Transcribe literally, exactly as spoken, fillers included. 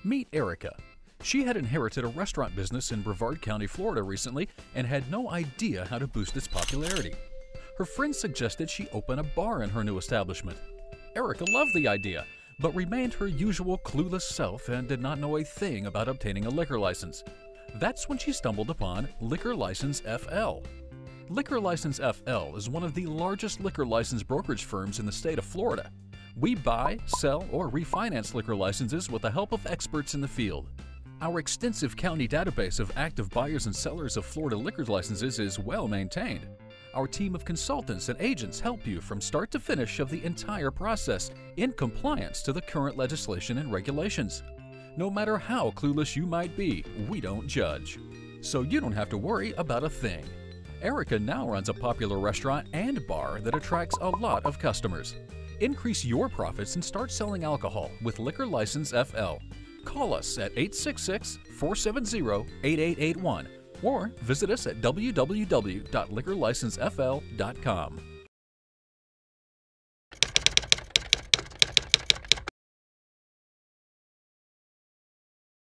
Meet Erica. She had inherited a restaurant business in Brevard County, Florida recently and had no idea how to boost its popularity. Her friends suggested she open a bar in her new establishment. Erica loved the idea, but remained her usual clueless self and did not know a thing about obtaining a liquor license. That's when she stumbled upon Liquor License F L. Liquor License F L is one of the largest liquor license brokerage firms in the state of Florida. We buy, sell, or refinance liquor licenses with the help of experts in the field. Our extensive county database of active buyers and sellers of Florida liquor licenses is well maintained. Our team of consultants and agents help you from start to finish of the entire process in compliance to the current legislation and regulations. No matter how clueless you might be, we don't judge. So you don't have to worry about a thing. Erica now runs a popular restaurant and bar that attracts a lot of customers. Increase your profits and start selling alcohol with Liquor License F L. Call us at eight six six, four seven zero, eight eight eight one or visit us at w w w dot liquor license f l dot com.